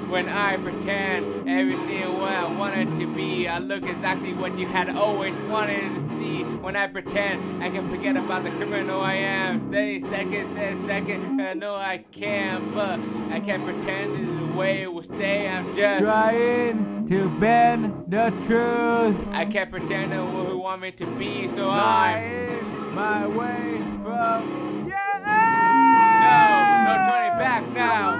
when I pretend everything what I wanted to be. I look exactly what you had always wanted to see. When I pretend, I can forget about the criminal I am. Steady second, I know I can, but I can't pretend the way it will stay. I'm just trying to bend the truth. I can't pretend who want me to be, so Lying my way from no turning back now.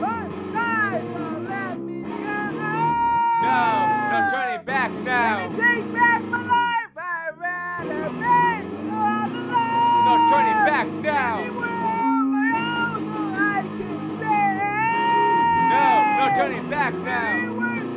No turning back now. Take back my life, I'd rather be all alone. No turning back now. No turning back now.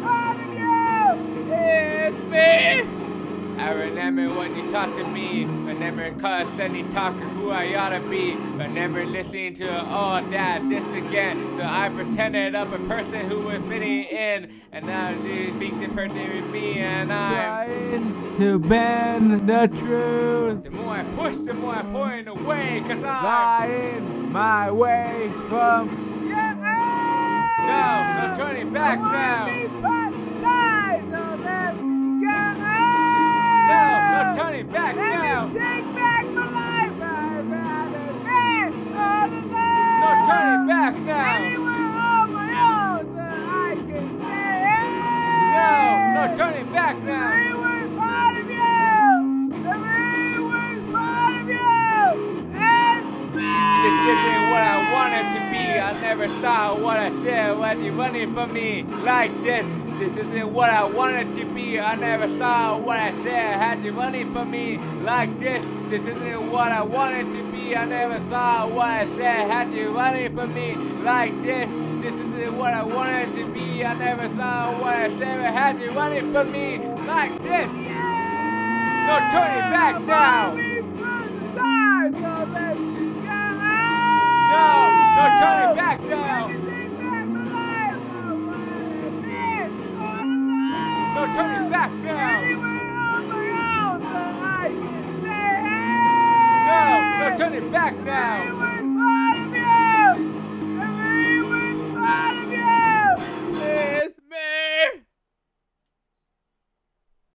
It's me. I remember when you talked to me. Remember condescending talking who I ought to be. Remember listening to all that this again. So I pretended I'm a person who was fitting in. And now you think the person with me and I'm trying to bend the truth. The more I push, the more I point away. Cause I'm lying my way from no turning back now. No turning back now. Take back my life, I'd rather be all alone. No turning back now. Anywhere on my own, so I can say No turning back now. everyone's part of you. Everyone's part of you. It's me. This isn't what I wanted to be. I never saw what I said when you running from me like this. This isn't what I wanted to be. I never saw what I said. Had you running from me like this. This isn't what I wanted to be. I never saw what I said. Had you running from me like this. This isn't what I wanted to be. I never saw what I said. Had you running from me like this. No turning back now. No turning back now. No turning back now. No turning back now.